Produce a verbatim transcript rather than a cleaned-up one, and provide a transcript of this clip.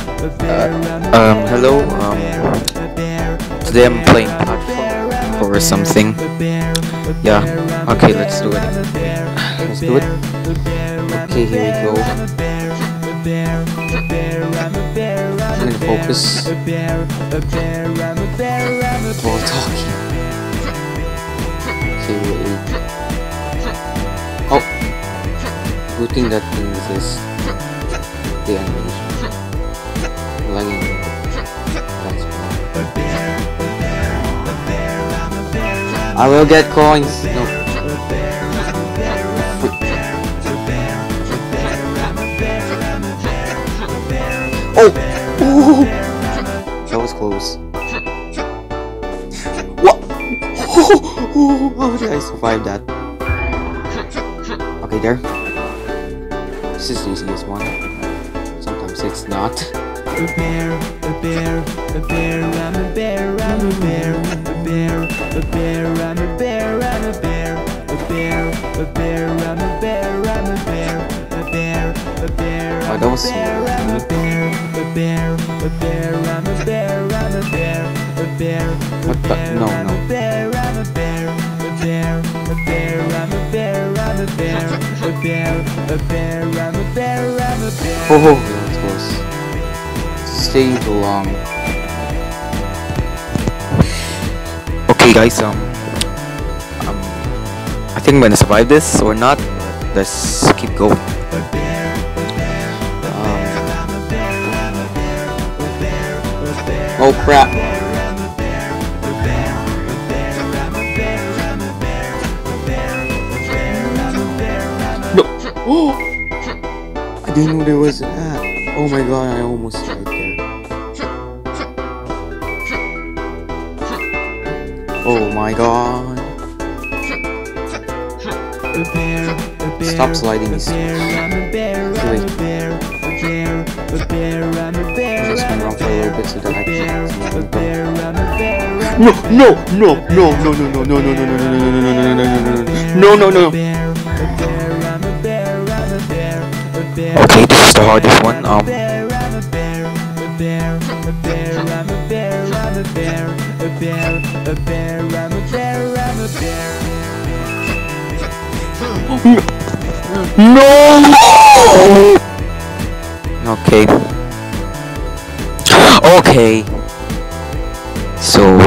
Uh, um, hello. Um, today I'm playing platform or something. Yeah. Okay, let's do it. Let's do it. Okay, here we go. I'm gonna focus. While talking. Okay, wait. Oh, good thing that thing exists. The animation. Lagging. That's fine. I will get coins. No. Oh! Ooh. That was close. What? How did I survive that? Okay, there. This is the easiest one. Sometimes it's not. A bear, a bear, a bear, I'm a bear, I'm a bear, a bear, a bear, I'm a bear, I'm a bear, a bear, a bear, I'm a bear, I'm a bear, a bear, a bear, I'm a bear, I'm a bear, a bear, a bear, I'm a bear, I'm a bear, a bear, what the? No, no. I'm a bear, I'm a bear, a bear, a bear, I'm a bear, I'm a bear, a bear, a bear, I'm a bear, I'm a bear. Oh, that was staying too long. Okay, guys. Um, um, I think I'm gonna survive this or not. Let's keep going. Um, oh crap! No! Oh! I didn't know there was that. Oh my god! I almost died there. Oh my god. Stop sliding this. Wait. I'm just gonna run for a little bit so that I can. No, no, no, no, no, no, no, no, no, no, no, no, no, no, no, no. Okay, this is the hardest one. Um. No! Okay. Okay. So